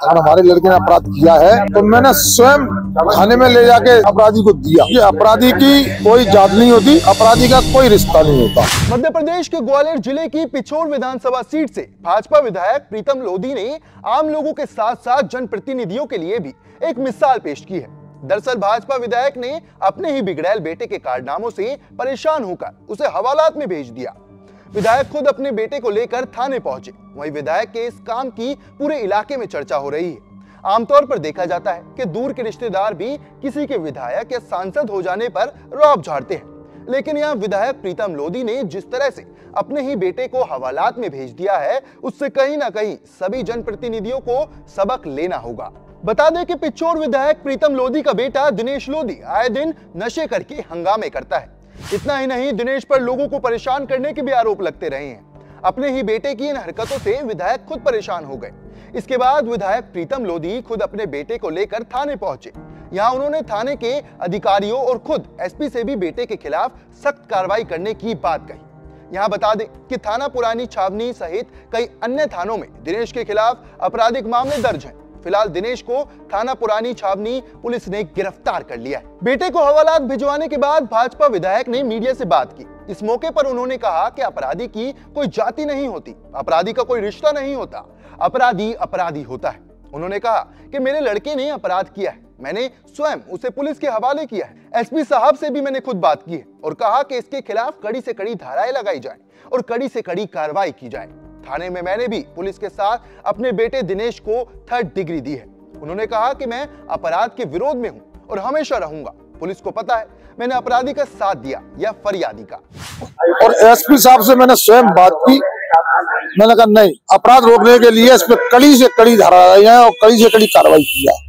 अगर हमारे लड़के ने अपराध किया है तो मैंने स्वयं थाने में ले जाके अपराधी को दिया। ये अपराधी की कोई जात नहीं होती, अपराधी का कोई रिश्ता नहीं होता। मध्य प्रदेश के ग्वालियर जिले की पिछोर विधानसभा सीट से भाजपा विधायक प्रीतम लोधी ने आम लोगों के साथ साथ जनप्रतिनिधियों के लिए भी एक मिसाल पेश की है। दरअसल भाजपा विधायक ने अपने ही बिगड़ैल बेटे के कारनामों से परेशान होकर उसे हवालात में भेज दिया। विधायक खुद अपने बेटे को लेकर थाने पहुंचे। वहीं विधायक के इस काम की पूरे इलाके में चर्चा हो रही है। आमतौर पर देखा जाता है कि दूर के रिश्तेदार भी किसी के विधायक या सांसद हो जाने पर रौब झाड़ते हैं, लेकिन यहाँ विधायक प्रीतम लोधी ने जिस तरह से अपने ही बेटे को हवालात में भेज दिया है, उससे कहीं ना कहीं सभी जनप्रतिनिधियों को सबक लेना होगा। बता दें कि पिछोर विधायक प्रीतम लोधी का बेटा दिनेश लोधी आए दिन नशे करके हंगामे करता है। इतना ही नहीं, दिनेश पर लोगों को परेशान करने के भी आरोप लगते रहे हैं। अपने ही बेटे की इन हरकतों से विधायक खुद परेशान हो गए। इसके बाद विधायक प्रीतम लोधी खुद अपने बेटे को लेकर थाने पहुंचे। यहां उन्होंने थाने के अधिकारियों और खुद एसपी से भी बेटे के खिलाफ सख्त कार्रवाई करने की बात कही। यहां बता दें कि थाना पुरानी छावनी सहित कई अन्य थानों में दिनेश के खिलाफ आपराधिक मामले दर्ज हैं। फिलहाल दिनेश को थाना पुरानी छावनी पुलिस ने गिरफ्तार कर लिया है। बेटे को हवालात भिजवाने के बाद भाजपा विधायक ने मीडिया से बात की। इस मौके पर उन्होंने कहा कि अपराधी की कोई जाति नहीं होती, अपराधी का कोई रिश्ता नहीं होता, अपराधी अपराधी होता है। उन्होंने कहा कि मेरे लड़के ने अपराध किया है, मैंने स्वयं उसे पुलिस के हवाले किया है। एसपी साहब से भी मैंने खुद बात की है और कहा कि इसके खिलाफ कड़ी से कड़ी धाराएं लगाई जाए और कड़ी से कड़ी कार्रवाई की जाए। थाने में मैंने भी पुलिस के साथ अपने बेटे दिनेश को 3rd डिग्री दी है। उन्होंने कहा कि मैं अपराध के विरोध में हूं और हमेशा रहूंगा। पुलिस को पता है मैंने अपराधी का साथ दिया या फरियादी का। और एसपी साहब से मैंने स्वयं बात की। मैंने कहा नहीं, अपराध रोकने के लिए इस पे कड़ी से कड़ी धारा लगाई है और कड़ी से कड़ी कार्रवाई की है।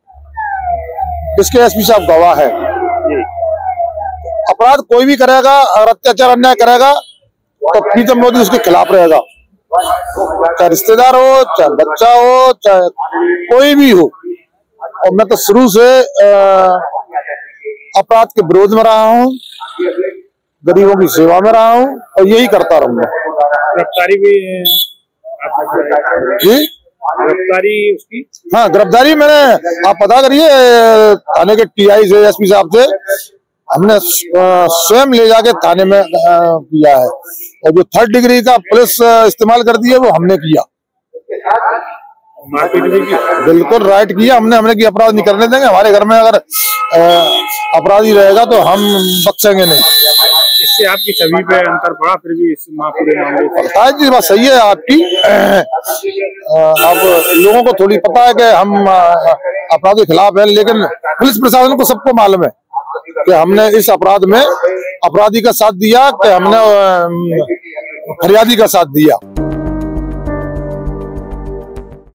इसके एसपी साहब गवाह है। अपराध कोई भी करेगा, अगर अत्याचार अन्याय करेगा तो प्रीतम लोधी उसके खिलाफ रहेगा, चाहे रिश्तेदार हो, चाहे बच्चा हो, चाहे कोई भी हो। और मैं तो शुरू से अपराध के विरोध में रहा हूँ, गरीबों की सेवा में रहा हूँ और यही करता रहूंगा। गिरफ्तारी भी जी, गिरफ्तारी उसकी, हाँ गिरफ्तारी मैंने, आप पता करिए थाने के टीआई से, एसपी साहब से हमने स्वयं ले जाके थाने में किया है। और जो 3rd डिग्री का पुलिस इस्तेमाल कर दी है वो हमने किया। बिल्कुल राइट किया हमने कि अपराध नहीं करने देंगे। हमारे घर में अगर अपराधी रहेगा तो हम बख्शेंगे नहीं। इससे आपकी छवि पे अंतर पड़ा, फिर भी इस पूरे मामले जी बात सही है आपकी। अब लोगों को थोड़ी पता है कि हम अपराध के खिलाफ है, लेकिन पुलिस प्रशासन को सबको मालूम है कि हमने इस अपराध में अपराधी का साथ दिया, कि हमने फरियादी का साथ दिया।